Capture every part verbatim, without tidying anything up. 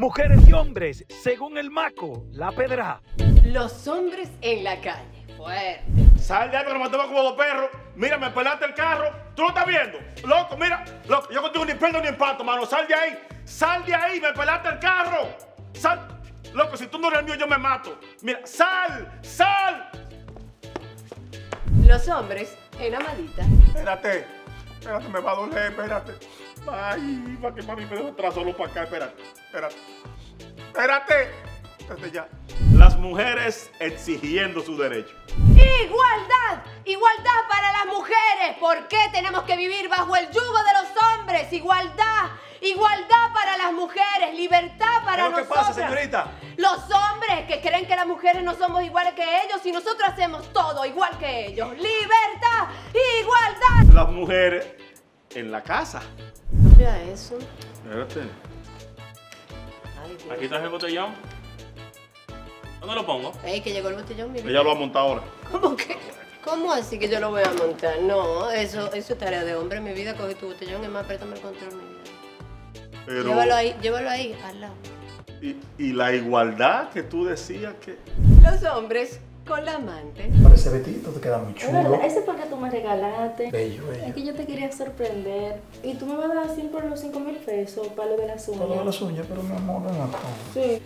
Mujeres y hombres, según el Maco, la pedra. Los hombres en la calle. Fuerte. Sal de ahí que nos matamos como dos perros. Mira, me pelaste el carro. ¿Tú lo estás viendo? Loco, mira. Loco, yo contigo ni prendo ni empato, mano. Sal de ahí. Sal de ahí, me pelaste el carro. Sal. Loco, si tú no eres el mío, yo me mato. Mira, sal, sal. Los hombres en Amadita. Espérate. Espérate, me va a doler, espérate. Ay, para que mami me deje atrás solo para acá. Espérate, espérate. Espérate. Espérate ya. Las mujeres exigiendo su derecho. ¡Igualdad! ¡Igualdad para las mujeres! ¿Por qué tenemos que vivir bajo el yugo de los hombres? ¡Igualdad! ¡Igualdad para las mujeres! ¡Libertad para nosotros! ¿Qué es lo que pasa, señorita? Los hombres que creen que las mujeres no somos iguales que ellos y nosotros hacemos todo igual que ellos. ¡Libertad! ¡Igualdad! Las mujeres en la casa. Mira eso. Espérate. Ay, Dios. Aquí traje el botellón. ¿Dónde lo pongo? Ey, que llegó el botellón, mi vida. Ella lo ha montado ahora. ¿Cómo que? ¿Cómo así que yo lo voy a montar? No, eso, eso es tarea de hombre, mi vida. Coge tu botellón, es más, préstame el control, mi vida. Pero, Llévalo ahí, llévalo ahí, al lado. y, y la igualdad que tú decías que... Los hombres con la amante. Parece Betito, te queda muy Es chulo. verdad, ese fue el que tú me regalaste. Bello, bello. Es que yo te quería sorprender. Y tú me vas a dar siempre los cinco mil pesos para lo de las uñas. Todo de las uñas, pero mi amor, ven acá. Sí.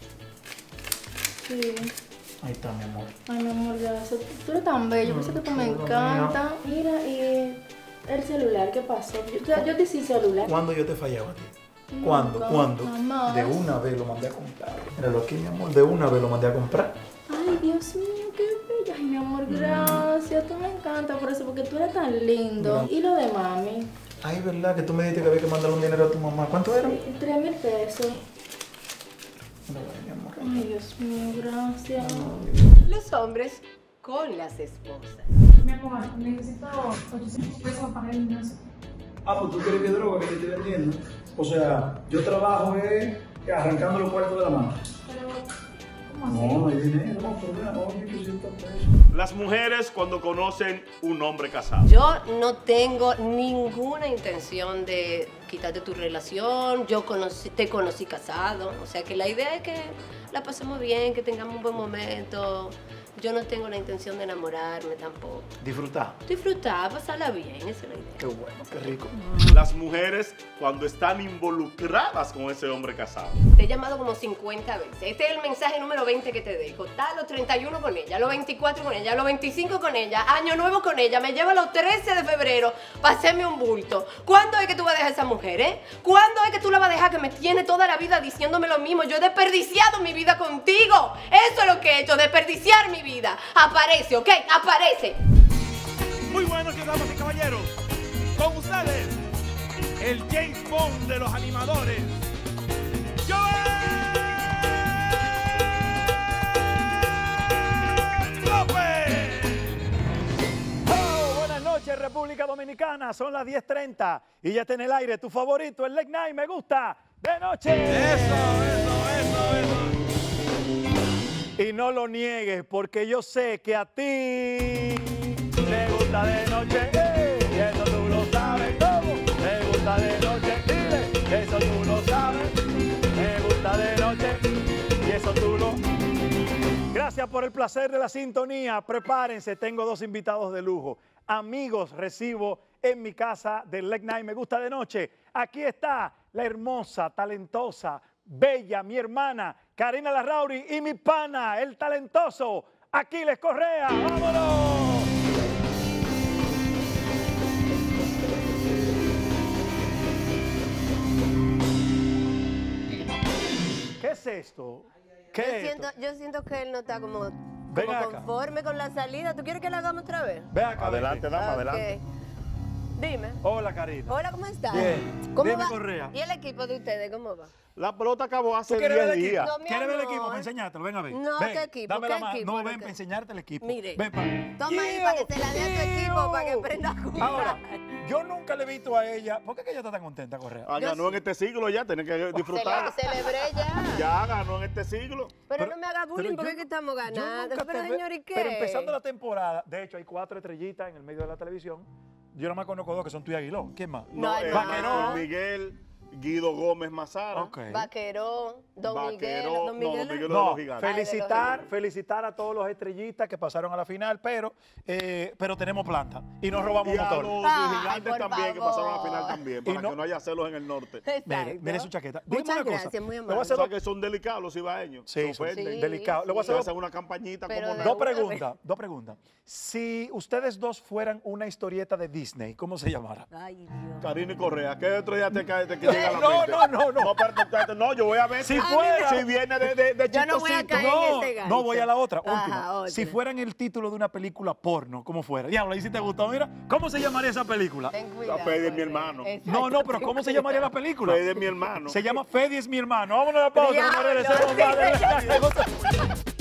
Sí. Ahí está, mi amor. Ay, mi amor, gracias. Tú eres tan bello, por eso que tú me chulo, encanta. Mira, y el celular, ¿qué pasó? Yo, yo, yo te hice celular. ¿Cuándo yo te fallaba a ti? ¿Cuándo? Nunca, ¿Cuándo? jamás. De una vez lo mandé a comprar. Míralo aquí, mi amor, de una vez lo mandé a comprar. Ay, Dios mío, qué bello. Ay, mi amor, gracias. Tú me encanta por eso, porque tú eres tan lindo. Mira. ¿Y lo de mami? Ay, ¿verdad? Que tú me dijiste que había que mandarle un dinero a tu mamá. ¿Cuánto era? Sí, tres mil pesos. Mira, mi amor. Ay, Dios mío, gracias. Los hombres con las esposas. Mi amor, necesito ochocientos pesos para el gimnasio. Ah, pues tú quieres que droga que te estoy vendiendo. O sea, yo trabajo eh, arrancando los cuartos de la mano. Pero, ¿cómo así? No, no hay dinero, no, pero mira, no, ochocientos pesos. Las mujeres cuando conocen un hombre casado. Yo no tengo ninguna intención de quitarte tu relación. Yo conocí, te conocí casado. O sea que la idea es que la pasemos bien, que tengamos un buen momento. Yo no tengo la intención de enamorarme tampoco. Disfrutar. Disfrutar, pasarla bien, esa es la idea. Qué bueno, qué rico. Las mujeres cuando están involucradas con ese hombre casado. Te he llamado como cincuenta veces. Este es el mensaje número veinte que te dejo. Está los treinta y uno con ella, los veinticuatro con ella, los veinticinco con ella, Año Nuevo con ella, me lleva los trece de febrero para hacerme un bulto. ¿Cuándo es que tú vas a dejar a esa mujer, eh? ¿Cuándo es que tú la vas a dejar que me tiene toda la vida diciéndome lo mismo? Yo he desperdiciado mi vida contigo. Eso es lo que he hecho, desperdiciar mi vida. Aparece, ¿ok? Aparece. Muy buenos días, damas y caballeros. Con ustedes, el James Bond de los animadores, Joel López. Oh, buenas noches, República Dominicana. Son las diez treinta y ya está en el aire tu favorito, el Late Night Me Gusta de Noche. Eso, eso, eso, eso. Y no lo niegues, porque yo sé que a ti te gusta de noche, ¡eh! Y eso tú lo sabes, ¿cómo? Te gusta de noche, dile, eso tú lo sabes. Me gusta de noche, y eso tú lo... Gracias por el placer de la sintonía. Prepárense, tengo dos invitados de lujo. Amigos recibo en mi casa del Late Night Me Gusta de Noche. Aquí está la hermosa, talentosa, bella, mi hermana Karina Larrauri y mi pana, el talentoso Aquiles Correa. ¡Vámonos! ¿Qué es esto? ¿Qué Yo es siento, esto? yo siento que él no está como, Ven como acá. conforme con la salida. ¿Tú quieres que la hagamos otra vez? Ve acá. Adelante, vete. dama, Ok. adelante. Dime. Hola, Karina. Hola, ¿cómo estás? Bien. ¿Cómo Dime, va? Correa. ¿Y el equipo de ustedes cómo va? La pelota acabó hace ¿Tú quieres ver diez el equipo? días. No, mi ¿Quieres ver el amor. equipo para enseñártelo? Ven a ver. No, ven, ¿qué equipo? Dame ¿Qué la mano. equipo? No, ¿Qué ven qué? para enseñarte el equipo. Mire. Ven para... Toma ahí para que se la dé a tu equipo, para que aprenda a jugar. Ahora, yo nunca le he visto a ella. ¿Por qué es que ella está tan contenta, Correa? Ah, ganó en este siglo ya, tiene que disfrutar. Cele- Celebré ya. Ya ganó en este siglo. Pero, no me haga bullying pero porque yo es que estamos yo ganando. nunca Pero te ve- señor, ¿y qué? Pero empezando la temporada, de hecho hay cuatro estrellitas en el medio de la televisión. Yo no me conozco dos que son tú y Aguiló. ¿Quién más? No, eh, no. Manuel Miguel, Guido Gómez Mazara. Ok. Vaquerón, Don Vaquerón, Miguel. Don no, Miguel. Don Miguel de No, los Gigantes. felicitar, felicitar a todos los estrellistas que pasaron a la final, pero, eh, pero tenemos planta y no robamos Y a motor. los Ay, gigantes por también que pasaron a la final favor. también, Y para no- que no haya celos en el norte. Exacto. Mire, mire su chaqueta. Dígame Muchas una cosa. gracias, muy Le voy a amable. hacer O sea dos, que son delicados los cibaeños. sí, se son ofenden. Sí, delicados. Le voy a sí. Se hacer hacen una campañita Pero como de no. dos una vez. preguntas. Dos preguntas. Si ustedes dos fueran una historieta de Disney, ¿cómo se llamara? Ay, Dios. Karina y Correa, ¿qué otro día te cae te que llega a la No, mente? no, no, no. No, pero, espérate, no, yo voy a ver Si si, fuera- si viene de, de, de Yo no voy a chistosito. caer en No, ese gancho. no, voy a la otra, Ajá, última. otra. Si fueran el título de una película porno, ¿cómo fuera? Diablo, ahí sí te gustó, mira. ¿Cómo se llamaría esa película? Ten cuidado. Fede es mi Jorge. hermano. Exacto, No, no, pero ten ¿cómo se cuidado. llamaría la película? Fede es mi hermano. Se llama Fede es mi hermano. Vámonos a la pausa. Diablo, no me regresemos sí, más de- sí.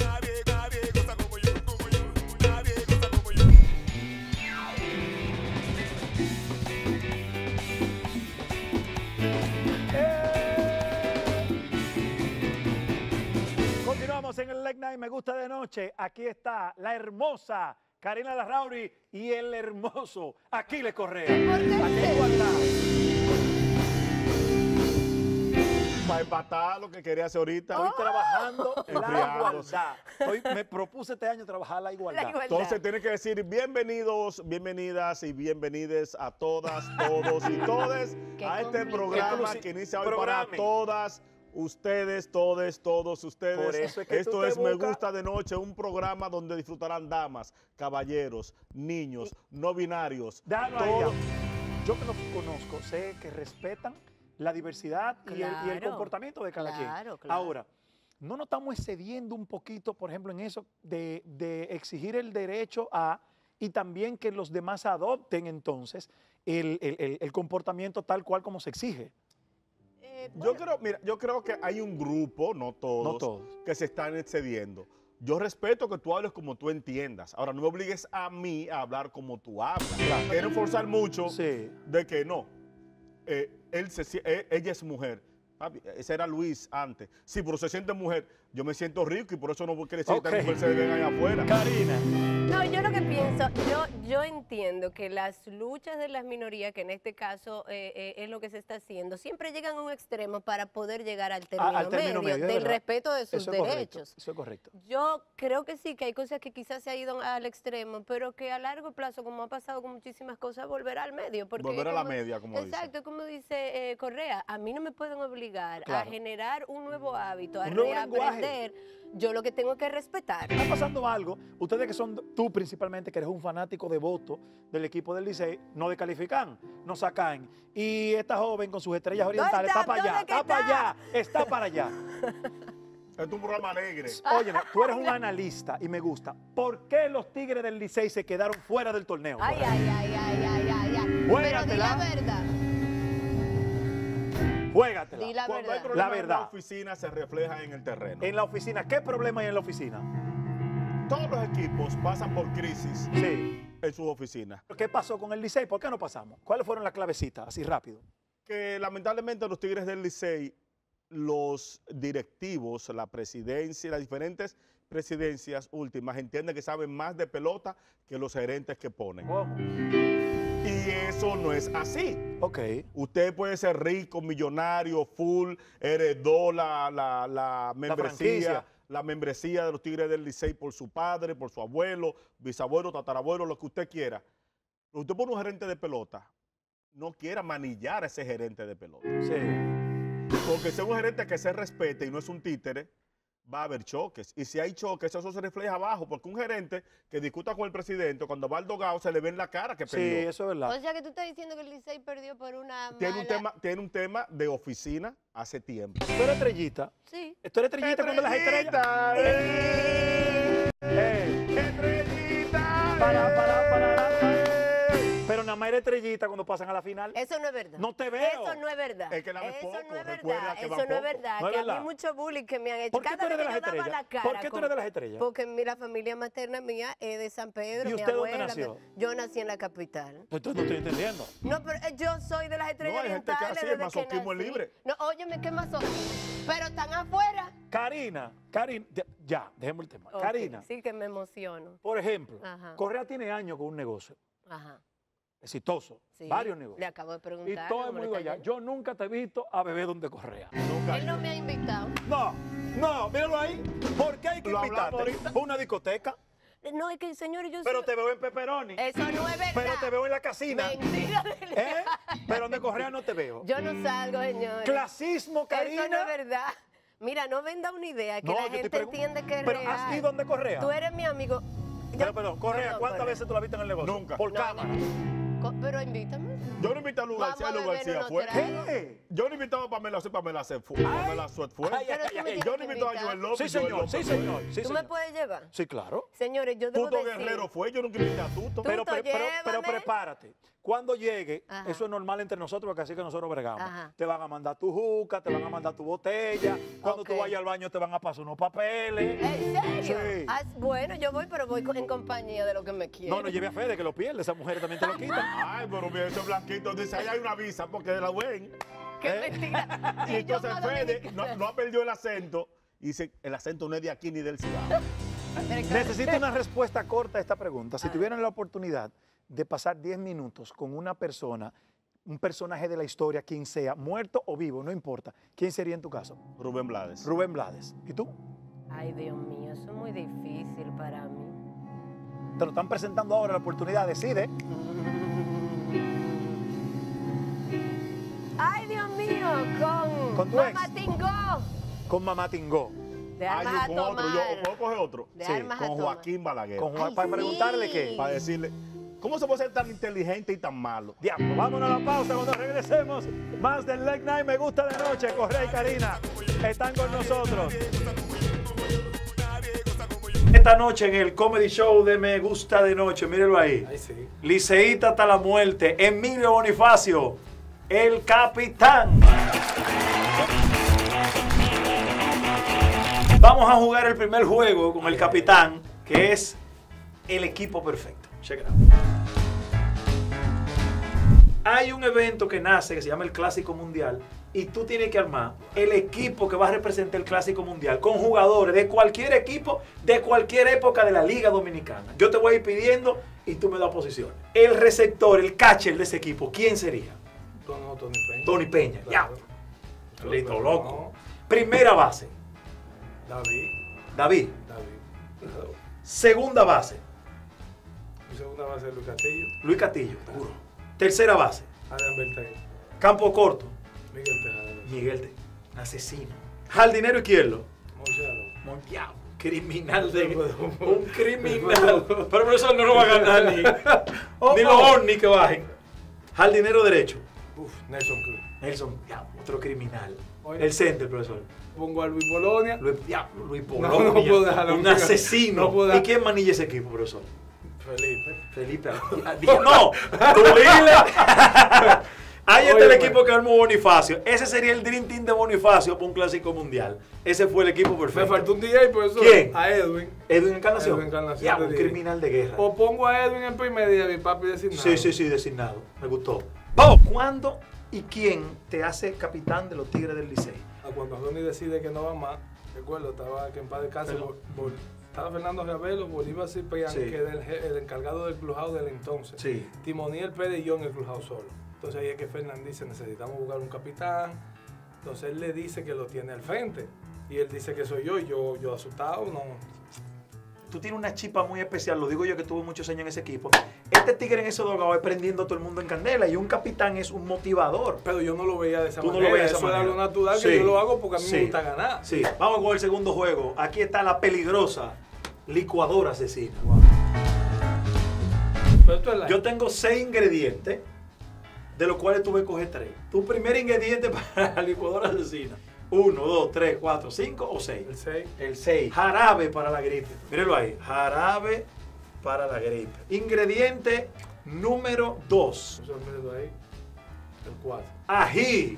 Continuamos en el Late Night Me Gusta de Noche. Aquí está la hermosa Karina Larrauri y el hermoso Aquiles Correa. ¿Por qué? Aquí hay igualdad. Para empatar lo que quería hacer ahorita. Estoy trabajando la Enfriándose. igualdad. Hoy me propuse este año trabajar la igualdad. La igualdad. Entonces tiene que decir bienvenidos, bienvenidas y bienvenides a todas, todos y todes Qué a este complicado. programa Inclusi- que inicia hoy programe. para todas ustedes, todes, todos ustedes. Por eso es que Esto tú te es Me buscas- Gusta de Noche, un programa donde disfrutarán damas, caballeros, niños, no binarios. Déjalo ahí, todos- ya. Yo que los conozco, sé que respetan la diversidad y, el, y el Claro, comportamiento de cada claro, quien. claro. Ahora, no nos estamos excediendo un poquito, por ejemplo, en eso de, de exigir el derecho a y también que los demás adopten entonces el, el- el- el comportamiento tal cual como se exige. Eh, Yo creo, mira, yo creo que hay un grupo, no todos, No todos. que se están excediendo. Yo respeto que tú hables como tú entiendas. Ahora, no me obligues a mí a hablar como tú hablas. Quieren forzar mucho Sí. de que no. eh, él se, sie- eh, ella es mujer. Papi, ese era Luis antes. Sí, pero se siente mujer. Yo me siento rico y por eso no quiere decir Ok. que esta mujer se ven allá afuera. Karina. No, yo lo que pienso, yo, yo entiendo que las luchas de las minorías, que en este caso eh, eh, es lo que se está haciendo, siempre llegan a un extremo para poder llegar al término, al término medio, medio, es del verdad. respeto de sus Eso es correcto. derechos. Eso es correcto. Yo creo que sí, que hay cosas que quizás se ha ido al extremo, pero que a largo plazo, como ha pasado con muchísimas cosas, volverá al medio. Porque Volver a la como- media, como dice. Exacto, como dice eh, Correa, a mí no me pueden obligar Claro. a generar un nuevo hábito, a Un nuevo reaprender. Yo lo que tengo que respetar. Está pasando algo. Ustedes que son, tú principalmente, que eres un fanático devoto del equipo del Licey, no descalifican, no sacan. Y esta joven con sus estrellas orientales está? está para allá, ¿Dónde que está para está? allá, está para allá. Este es un programa alegre. Oye, tú eres un analista y me gusta. ¿Por qué los Tigres del Licey se quedaron fuera del torneo? Ay, ay, ay, ay, ay, ay, ay. Pero di Juégatela. la verdad. Juégatela. Di la Cuando hay verdad. problemas La en verdad. la oficina se refleja en el terreno. En la oficina, ¿qué problema hay en la oficina? Todos los equipos pasan por crisis Sí. en sus oficinas. ¿Qué pasó con el Licey? ¿Por qué no pasamos? ¿Cuáles fueron las clavecitas? Así rápido. Que lamentablemente los Tigres del Licey, los directivos, la presidencia, las diferentes presidencias últimas entienden que saben más de pelota que los gerentes que ponen. ¿Cómo? Y eso no es así. Ok. Usted puede ser rico, millonario, full, heredó la, la, la membresía, franquicia. la membresía de los Tigres del Licey por su padre, por su abuelo, bisabuelo, tatarabuelo, lo que usted quiera. Pero usted pone un gerente de pelota, no quiera manillar a ese gerente de pelota. Sí. Porque si es un gerente que se respete y no es un títere, va a haber choques. Y si hay choques, eso se refleja abajo. Porque un gerente que discuta con el presidente, cuando va al dogado, se le ve en la cara que Sí, perdió. eso es O verdad. sea que tú estás diciendo que el Licey perdió por una Tiene un, mala- tema, tiene un tema de oficina hace tiempo. Tú eres estrellita. Sí. Tú eres estrellita cuando las estrellas. ¡Estrellita! Eh, ¡Estrellita! para, para, para. Pero nada más eres estrellita cuando pasan a la final. Eso no es verdad. No te veo. Eso no es verdad. Es que la ves Eso poco, no es recuerda verdad. que Eso van no es poco. verdad. No es que a verdad. mí mucho bullying que me han hecho. ¿Por qué Cada tú eres vez de que las yo daba estrellas? la cara ¿Por qué tú con- eres de las estrellas? Porque mira, la familia materna mía es de San Pedro. ¿Y mi usted dónde abuela, nació? mi- Yo nací en la capital. Pues tú no estoy entendiendo. No, pero eh, yo soy de las estrellas No, hay gente que orientales así, el desde que masoquismo es nací. libre. No, óyeme, ¿qué masoquismo? Pero están afuera. Karina, Karina, ya, ya, dejemos el tema. Ok, Karina, Sí que me emociono. por ejemplo, Ajá. Correa tiene años con un negocio. Ajá. exitoso, Sí, varios negocios. Le acabo de Y preguntar. todo el cómo le mundo está allá. yendo. Yo nunca te he visto a beber donde Correa. Nunca. Él no me ha invitado. No, no, míralo ahí. ¿Por qué hay que Lo hablamos invitarte? ahorita. Una discoteca. No, es que, señor, yo Pero soy- te veo en Pepperoni. Eso no es verdad. Pero te veo en la casina. Mentira de ¿Eh? Pero donde Correa no te veo. Yo no salgo, señor. Clasismo, Karina. Eso no es verdad. Mira, no venda una idea que No, la yo estoy gente pregun- entiende que es Pero real. ¿has ido donde Correa? Tú eres mi amigo. Pero, Yo- pero, Correa, Perdón, ¿cuántas Correa. veces tú la viste en el negocio? Nunca. Por No, cámara. no. Co- Pero invítame. Yo no invité a Lu Vamos García, a Lu beber García unos fue. tragos. ¿Qué? Yo no invitaba a Pamela, sí, Pamela se fue. Pamela Suet fue. Ay, ay, Pero ay, tú me ay. tienes Yo no que invitaba a invitar. Joel López. Sí, Joel señor, López sí, fue. señor. Sí, ¿Tú señor. me puedes llevar? Sí, claro. Señores, yo debo Tuto decir... Guerrero fue, yo nunca invité a Tuto. Pero, Tuto, pero, pero, pero llévame. prepárate. Cuando llegue, Ajá. eso es normal entre nosotros, porque así que nosotros bregamos. Ajá. Te van a mandar tu juca, te van a mandar tu botella. Cuando Ok. tú vayas al baño te van a pasar unos papeles. ¿En serio? Sí. Ah, bueno, yo voy, pero voy con- en compañía de lo que me quieren. No, no lleve a Fede, que lo pierde. Esas mujeres también te lo quitan. Ay, pero mira, esos blanquitos. Dice, ahí hay una visa porque de la ven. ¡Qué ¿Eh? mentira! Y yo entonces más Fede dominicana. no, no ha perdido el acento. Y dice, el acento no es de aquí ni del Cibao. Pero que- Necesito una respuesta corta a esta pregunta. Si tuvieran la oportunidad de pasar diez minutos con una persona, un personaje de la historia, quien sea, muerto o vivo, no importa, ¿quién sería en tu caso? Rubén Blades. Rubén Blades. ¿Y tú? Ay, Dios mío, eso es muy difícil para mí. Te lo están presentando ahora la oportunidad, decide. Ay, Dios mío, con, ¿Con tu Mamá ex? Tingó. Con Mamá Tingó. De Ay, armas a yo con otro, yo tomar. puedo coger otro. De Sí, armas a Con tomar. Joaquín Balaguer. Con Juan, Ay, para sí. preguntarle qué. Para decirle, ¿cómo se puede ser tan inteligente y tan malo? Diablo, vámonos a la pausa cuando regresemos. Más del Late Night Me Gusta de Noche. Correa y Karina están con nosotros. Esta noche en el Comedy Show de Me Gusta de Noche, mírenlo ahí. Ay, sí. Liceíta hasta la muerte, Emilio Bonifacio, el capitán. Vamos a jugar el primer juego con el capitán, que es el equipo perfecto. Check it out. Hay un evento que nace que se llama el Clásico Mundial y tú tienes que armar el equipo que va a representar el Clásico Mundial con jugadores de cualquier equipo, de cualquier época de la Liga Dominicana. Yo te voy a ir pidiendo y tú me das posiciones. El receptor, el catcher de ese equipo, ¿quién sería? No, Tony Peña. Tony Peña. Ya. Claro. Listo, No. loco. Primera base, David. David. David. Claro. Segunda base, Mi segunda base es Luis Castillo. Luis Castillo. Duro. Tercera base, Adrián Bertay. campo corto, Miguel Tejada. Miguel Te- asesino. Jardinero izquierdo, Moisés Alonso. Monteado. Criminal de... No, Un criminal. Pero por eso no lo va a ganar ni, Oh, ni los oh. ovnis que bajen. Jardinero derecho. Uf, Nelson Cruz. Nelson, ya, otro criminal. Oye. El center, profesor. Pongo a Luis Polonia. Luis, diablo, Luis No, Polonia. no puedo dejarlo, un no puedo- asesino. no puedo ¿Y dejar- quién manilla ese equipo, profesor? Felipe. Felipe. No, tú dile. Ahí está Oye, el pues. equipo que armó Bonifacio. Ese sería el Dream Team de Bonifacio para un clásico mundial. Ese fue el equipo Me perfecto. faltó un D J, profesor. ¿Quién? A Edwin. Edwin Encarnación. Edwin Encarnación Ya, de un D J. criminal de guerra. O pongo a Edwin en primer día, mi papi designado. Sí, sí, sí, designado. Me gustó. Vamos. ¿Cuándo y quién te hace capitán de los Tigres del Licey? A Cuando Ronnie decide que no va más, recuerdo, estaba que en paz descanse, Pero- Bol- Bol- estaba Fernando Ravelo, Bolívar Ciprián, Sí. que era el, je- el encargado del clubhouse del entonces. Sí. Timoniel Pérez y yo en el clubhouse solo. Entonces ahí es que Fernán dice, necesitamos buscar un capitán. Entonces él le dice que lo tiene al frente. Y él dice que soy yo, y yo, yo asustado, no. Tú tienes una chispa muy especial, lo digo yo que tuve muchos años en ese equipo. Este tigre en ese dogado es prendiendo a todo el mundo en candela y un capitán es un motivador. Pero yo no lo veía de esa Tú no lo manera. veías de esa Eso era manera. lo natural, Sí. que yo lo hago porque a mí Sí. me gusta ganar. Sí, vamos con el segundo juego. Aquí está la peligrosa licuadora asesina. Pero esto es la... Yo tengo seis ingredientes, de los cuales tú vas a coger tres. Tu primer ingrediente para la licuadora asesina. Uno, dos, tres, cuatro, cinco o seis. El seis. El seis. Jarabe para la gripe. Mírenlo ahí. Jarabe para la gripe. Ingrediente número dos. Eso mírenlo ahí. El cuatro. Ají.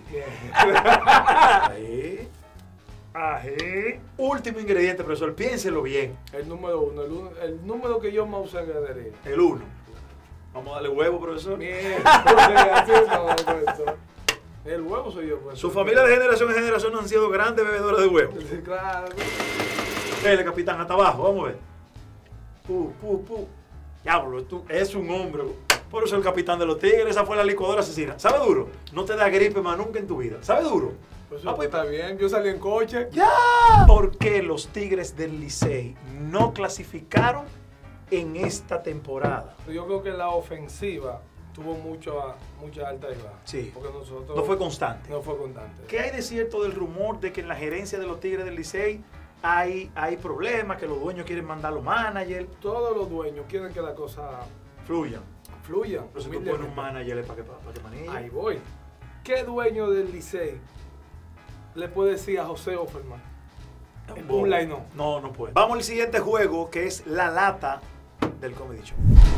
Ahí. Ají. Último ingrediente, profesor. Piénselo bien. El número uno. El, uno- el número que yo más uso en ganadería. El uno. Vamos a darle huevo, profesor. Bien. Así no, profesor. El huevo soy yo, profesor. Su familia de generación en generación han sido grandes bebedores de huevo. Sí, claro. Dele, capitán, hasta abajo. Vamos a ver. Pu, pu, pu. Diablo, tú es un hombre. Por eso el capitán de los Tigres, esa fue la licuadora asesina. ¿Sabe duro? No te da gripe más nunca en tu vida. ¿Sabe duro? Pues Ah, pues, está bien, yo salí en coche. ¡Ya! ¿Por qué los Tigres del Licey no clasificaron en esta temporada? Yo creo que la ofensiva tuvo mucho, mucha alta y baja. Sí. Porque nosotros No fue constante. no fue constante. ¿Qué hay de cierto del rumor de que en la gerencia de los Tigres del Licey hay, hay problemas, que los dueños quieren mandar a los managers? Todos los dueños quieren que la cosa Fluyan. fluya. Pero si tú pones un manager para que, para que maneje. Ahí voy. ¿Qué dueño del Licey le puede decir a José Offerman? En un line no. No, no puede. Vamos al siguiente juego, que es la lata del Comedy Show.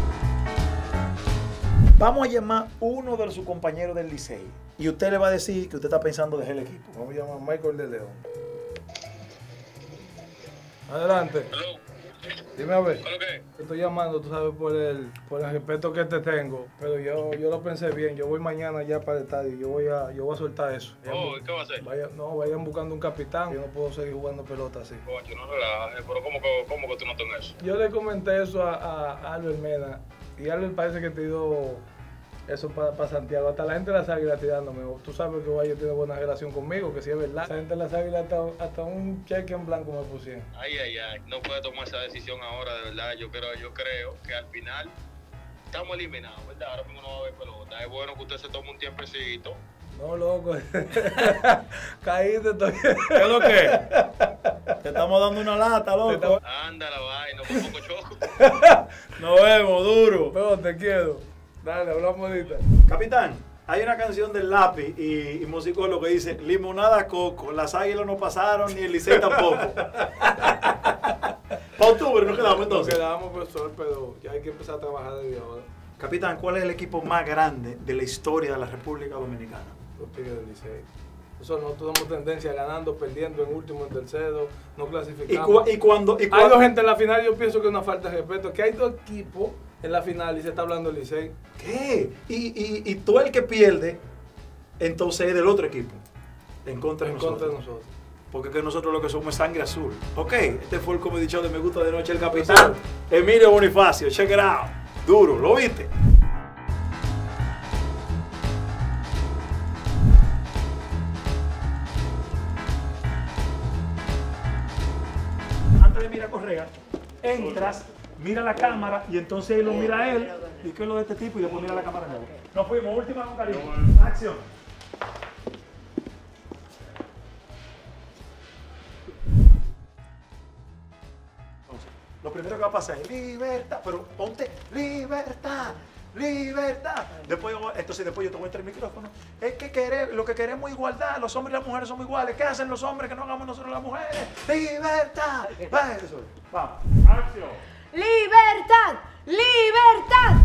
Vamos a llamar uno de sus compañeros del Licey. Y usted le va a decir que usted está pensando dejar el equipo. Vamos a llamar a Michael de León. Adelante. Hello. Dime a ver. ¿Por qué? Te estoy llamando, tú sabes, por el, por el respeto que te tengo. Pero yo, yo lo pensé bien. Yo voy mañana ya para el estadio. Yo voy a, yo voy a soltar eso. Oh, ¿y qué va a hacer? Vaya, no, vayan buscando un capitán. Yo no puedo seguir jugando pelota así. Coño, no relajes, pero ¿cómo que, cómo que tú no tenés eso? Yo le comenté eso a, a, a Albert Mena. Y Albert parece que te dio eso para pa Santiago. Hasta la gente de las Águilas tirándome. Tú sabes que Valle tiene buena relación conmigo, que sí es verdad. La gente de las Águilas hasta, hasta un cheque en blanco me pusieron. Ay, ay, ay, no puede tomar esa decisión ahora, de verdad. Yo creo, yo creo que al final estamos eliminados, ¿verdad? Ahora mismo no va a haber pelota. Es bueno que usted se tome un tiempecito. No, loco. Caíste todavía. ¿Qué es lo que? Te estamos dando una lata, loco. Anda la vaina, un poco choco. Nos vemos, duro. Pero te quiero. Dale, hablamos ahorita. Capitán, hay una canción del Lápiz y, y Musicólogo que dice: limonada coco, las águilas no pasaron ni el Licey tampoco. Para octubre nos quedamos entonces. Nos quedamos, profesor, pero ya hay que empezar a trabajar desde ahora. Capitán, ¿cuál es el equipo más grande de la historia de la República Dominicana? Los Tigres del Licey. Eso no tenemos tendencia ganando, perdiendo en último, en tercero, no Y, clasificamos. cu y cuando... Y Hay cuando dos gente en la final, yo pienso que es una falta de respeto. Que hay dos equipos en la final y se está hablando del Licey. ¿Qué? Y, y, y tú el que pierde, entonces es del otro equipo. En contra de En nosotros. contra de nosotros. Porque que nosotros lo que somos es sangre azul. Ok, este fue el Comedy Show de Me Gusta de Noche el Capitán. Emilio Bonifacio, check it out. Duro, ¿lo viste? Antes de mirar Correa, entras, mira la cámara y entonces lo mira él. ¿Y qué es lo de este tipo? Y después mira la cámara nueva. Nos fuimos, última con cariño. Acción. Lo primero que va a pasar es libertad, pero ponte libertad, libertad. Después, entonces después yo te voy a entrar el micrófono. Es que queremos, lo que queremos es igualdad, los hombres y las mujeres somos iguales. ¿Qué hacen los hombres que no hagamos nosotros las mujeres? Libertad. Va, eso, vamos. Acción. ¡Libertad! ¡Libertad!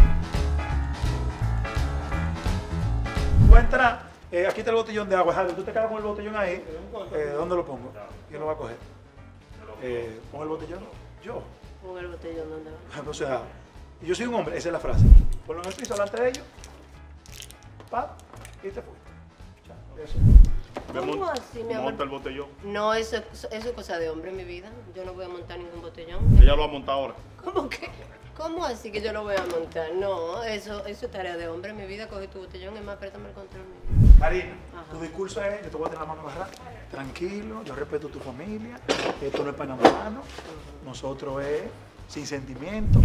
Voy a entrar, eh, aquí está el botellón de agua, Javi. Tú te quedas con el botellón ahí. Eh, ¿Dónde lo pongo? ¿Quién lo va a coger? Eh, ¿Pon el botellón? Yo. Pon el botellón, ¿dónde va? O sea, yo soy un hombre, esa es la frase. Ponlo en el piso delante de ellos. Pa, y te fuiste. Chao. Eso. Me ¿Cómo mon- así, mi amor? monta el botellón. No, eso, eso es cosa de hombre, mi vida. Yo no voy a montar ningún botellón. Ella lo ha montado ahora. ¿Cómo que? ¿Cómo así que yo lo voy a montar? No, eso, eso es tarea de hombre, mi vida. Coge tu botellón y más apriétame el control, mi vida. Karina, Ajá. tu discurso es, yo te voy a tener la mano agarrada. Tranquilo, yo respeto tu familia. Esto no es para enamorarnos. Nosotros es sin sentimientos.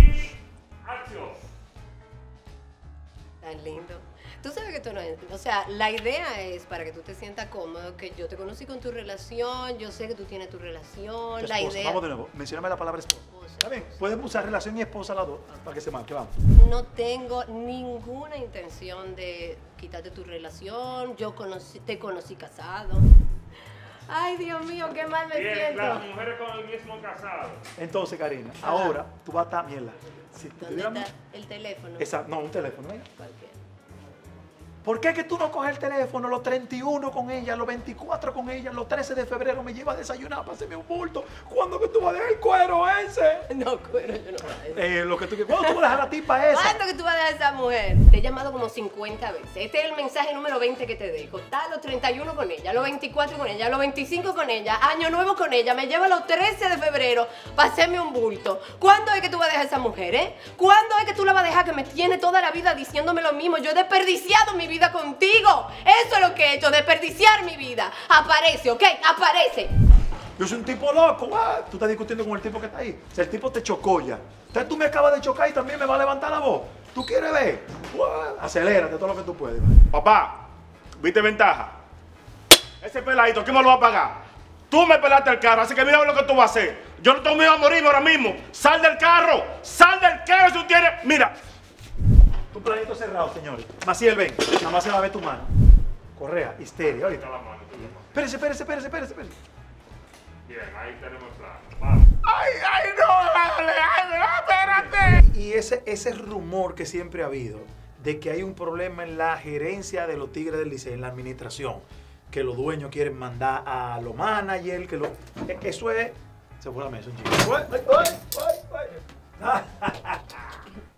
Tan lindo. Tú sabes que tú no es. O sea, la idea es para que tú te sientas cómodo, que yo te conocí con tu relación, yo sé que tú tienes tu relación. Tu La esposa. idea. Vamos de nuevo, mencióname la palabra esposa. Esposa. Está bien, podemos usar relación y esposa las dos para que se marque, vamos. No tengo ninguna intención de quitarte tu relación. Yo conocí, te conocí casado. Ay, Dios mío, qué mal me siento. Las mujeres con el mismo casado. Entonces, Karina, ahora tú vas a estar, mierda. Si te ¿Dónde tuviéramos- está el teléfono? Esa, no, un teléfono, mira. Cualquiera. ¿Por qué que tú no coges el teléfono los treinta y uno con ella, los veinticuatro con ella, los trece de febrero me llevas a desayunar para hacerme un bulto? ¿Cuándo que tú vas a dejar el cuero ese? No, cuero, yo no voy a decir. Eh, lo que tú, ¿Cuándo tú vas a dejar la tipa esa? ¿Cuánto que tú vas a dejar a esa mujer? Te he llamado como cincuenta veces. Este es el mensaje número veinte que te dejo. Está los treinta y uno con ella, los veinticuatro con ella, los veinticinco con ella, año nuevo con ella, me lleva los trece de febrero para hacerme un bulto. ¿Cuándo es que tú vas a dejar a esa mujer, eh? ¿Cuándo es que tú la vas a dejar que me tiene toda la vida diciéndome lo mismo? Yo he desperdiciado mi vida contigo. Eso es lo que he hecho, desperdiciar mi vida. Aparece, ¿ok? Aparece. Yo soy un tipo loco, ¿va? Tú estás discutiendo con el tipo que está ahí. Si el tipo te chocó ya. Entonces tú me acabas de chocar y también me va a levantar la voz. ¿Tú quieres ver? ¡Uah! Acelérate todo lo que tú puedes. Papá, ¿viste ventaja? Ese peladito, ¿quién me lo va a pagar? Tú me pelaste el carro, así que mira lo que tú vas a hacer. Yo no tengo miedo a morirme ahora mismo. ¡Sal del carro! ¡Sal del carro si tú tienes! Mira. Un planito cerrado, señores. Maciel, ven. Nada más se va a ver tu mano. Correa, histeria. Ahorita. Espérese, espérese, espérese, espérese, espérese. Bien, ahí tenemos el plan. ¡Ay, ay, no! ¡Dale, ay, no, espérate! Y ese, ese rumor que siempre ha habido de que hay un problema en la gerencia de los Tigres del Licey, en la administración, que los dueños quieren mandar a los managers, que lo... Eso es... Se fue la mesa, un chico. ¡Ay, ay, ay, ay!